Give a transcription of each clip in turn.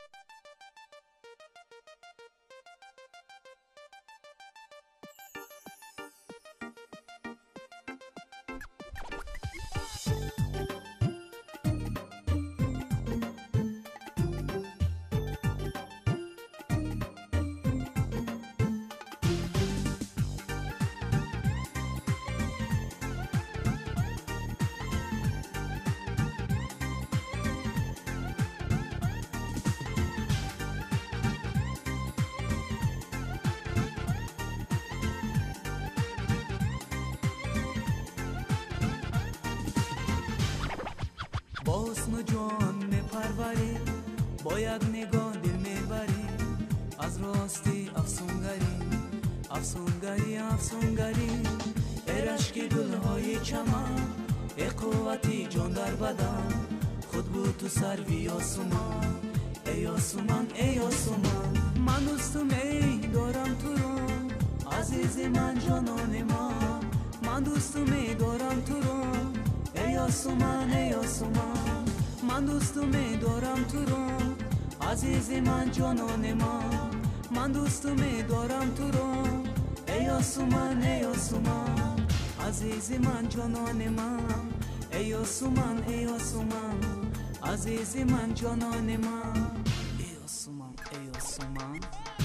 با حسن و جان میپروری، باید نگاه دل میبری، از راستی افسونگری افسونگری افسونگری. ای رشک گلهای چمن، ای قوتی جان در بدن، خود بود تو سروی یاسومان، ای یاسومان ای یاسومان. من دوستم ای دارم تو رو، عزیز من جانان من، من دوستم ای دارم تو رو، ای یاسومان ای یاسومان. من دوستم ای دارم تو رو، عزیز من جانان من، من دوستم ای دارم تو رو، ای یاسومان ای یاسومان. عزیز من جانان من، ای یاسومان ای یاسومان، عزیز من جانان من، ای یاسومان ای یاسومان.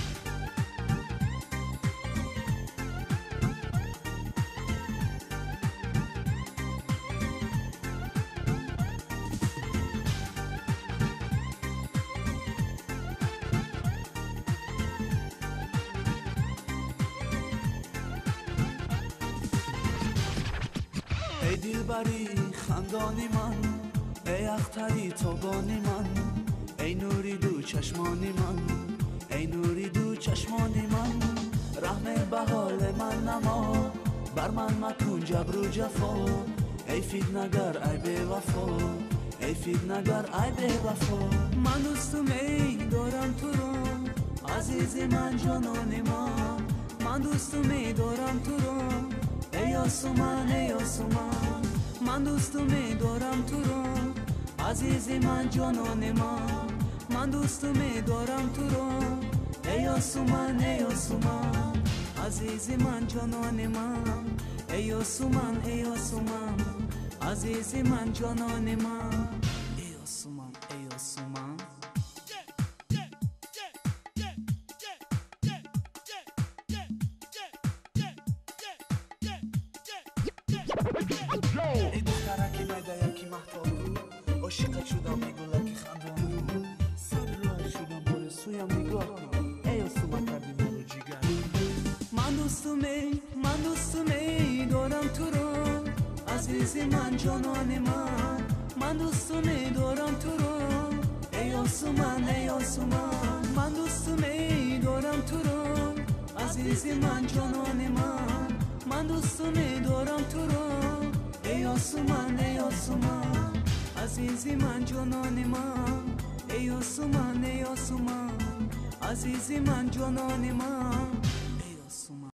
ای دلبری خندانی من، ای اختری تابانی من، ای نوری دو چشمانی من، ای نوری دو چشمانی من. رحم به حال من نما، بر من مکن جبر و جفا، ای فتنه‌گر ای بی وفا، ای فتنه‌گر ای بی وفا. من دوستم ای دارم تو رو، عزیز من جانان من، من دوستم ای دارم تو رو، ای یاسومان ای یاسومان. من دوستم ای دارم تو رو، عزیز من جانان من، من دوستم ای دارم تو رو، ای یاسومان ای یاسومان. عزیز من جانان من، ای یاسومان ای یاسومان، عزیز من جانان من، ای یاسومان ای یاسومان. ای دخترکی میده یکی محتاب رو، عاشقت شدم میگلکی خندان رو، سر راه شدم باره سویم نگاه کن، ای یاسومان کردی مرو جیگر. من دوستم ای دارم تو رو، عزیز من جانان من، من دوستم ای دارم تو رو، ای یاسومان ای یاسومان. من دوستم ای دارم تو رو، عزیز من جانان من، من دوستم ای دارم تو رو، ای یاسومان ای یاسومان. عزیز من جانان من، ای یاسومان ای یاسومان، عزیز من جانان من،